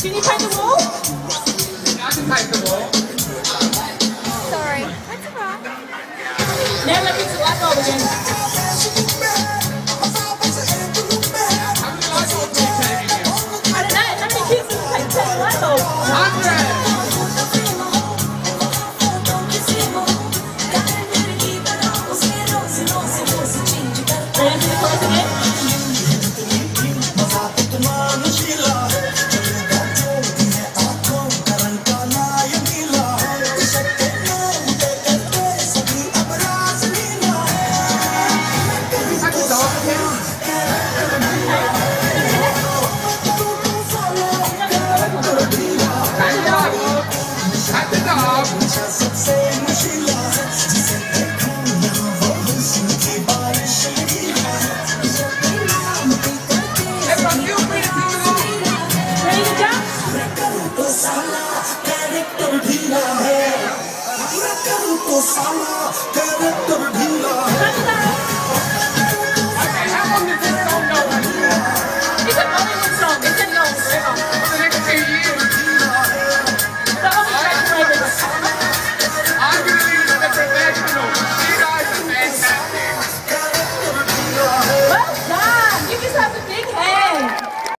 Can you paint the wall? I can paint the wall. Sorry. That's alright. Now let me fix the light bulb again. How many light bulbs are you changing here? I don't know. How many kids can paint the light bulb? 100! Ready for the chorus again? Ready to jump? तो साला